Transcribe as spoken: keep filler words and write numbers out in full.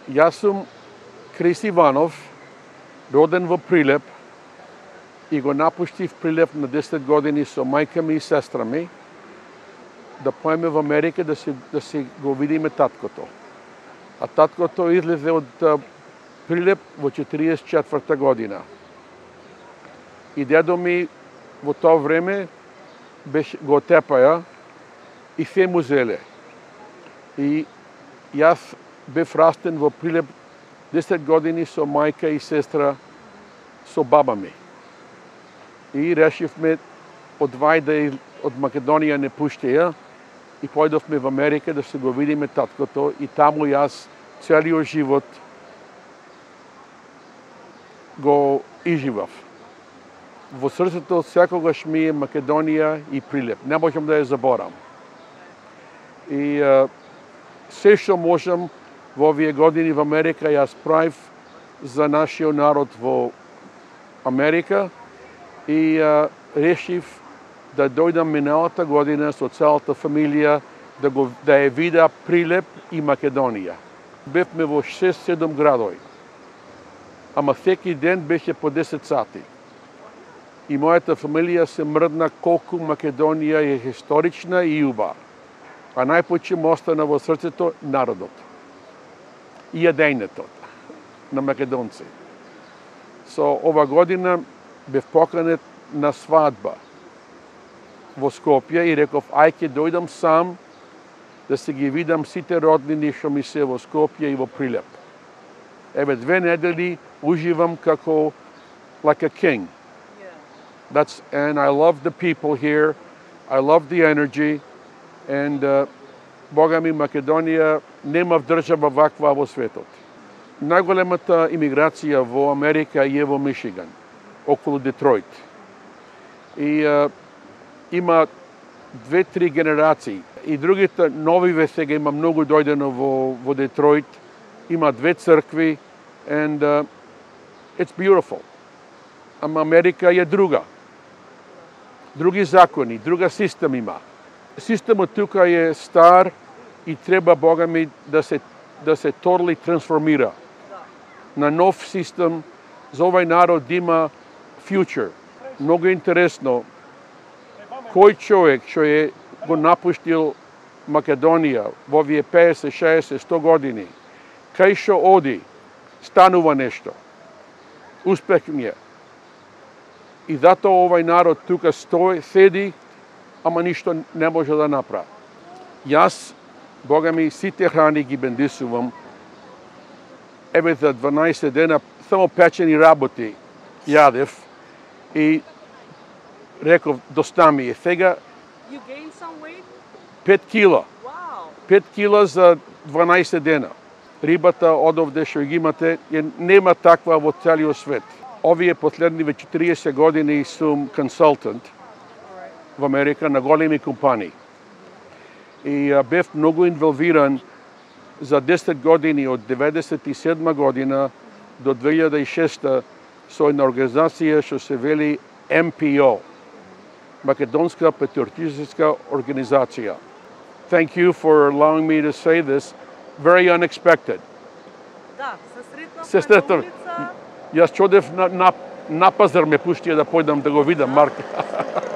Јас сум Крис Иванов, роден во Прилеп и го напуштив Прилеп на десет години со мајка ми и сестра ми да поеме во Америка да се, да се го видиме таткото. А таткото излезе од Прилеп во четириесет и четврта година. И дедо ми во тоа време беше, го отепаја и се му зеле. И јас бев растен во Прилеп десет години со мајка и сестра со баба ми. И решивме од вајда од Македонија не пуштеја и појдовме во Америка да се го видиме таткото и таму јас целиот живот го изживав. Во срцето секогаш ми е Македонија и Прилеп. Не можам да ја заборам. И а, се што можам во овие години во Америка јас правив за нашиот народ во Америка и а, решив да дојдам миналата година со целата фамилија да, го, да ја вида Прилеп и Македонија. Бевме во шест-седум градови, ама секи ден беше по десет сати. И мојата фамилија се мрдна колку Македонија е исторична и љуба. А најпоче ме остана во срцето народот и јадењето на македонци. Со ова година бев поканет на свадба во Скопје и реков, ај ќе дојдам сам да се ги видам сите роднини што ми се во Скопје и во Прилеп. Еве две недели уживам како like a king. That's and I love the people here. I love the energy and uh, Бога ми Македонија нема држава ваква во светот. Најголемата имиграција во Америка е во Мишиган, околу Детройт. И uh, има две-три генерации. И другите новиве сега има многу дојдено во, во Детройт. Има две цркви and uh, it's beautiful. Ама Америка е друга. Други закони, друга систем има. Системот тука е стар и треба, Бога ми, да се, да се торли трансформира на нов систем за овај народ да има future. Многу интересно, кој човек што е го напуштил Македонија во овие педесет, шеесет, сто години, кај што оди, станува нешто. Успех ми е. И затоа овај народ тука стои, седи, ама ништо не може да направи. Јас, Бога ми, сите храни ги бендисувам. Еве за дванаесет дена само печени работи јадев и реков, доста ми е. Сега You gained some weight? пет кила. Wow. пет кила за дванаесет дена. Рибата одовде што ги имате, нема таква во целиот свет. Овие последниве четириесет години сум консултант во Америка на големи компании. И а, бев многу инволвиран за десет години, од деветдесет и седма година до две илјади и шеста со една организација што се вели М P O, Македонска патриотичка организација. Thank you for allowing me to say this. Very unexpected. Да, се сретнавме Се на сретнав. улица. Јас чодев на, на, на пазар ме пуштија да појдам да го видам Марка.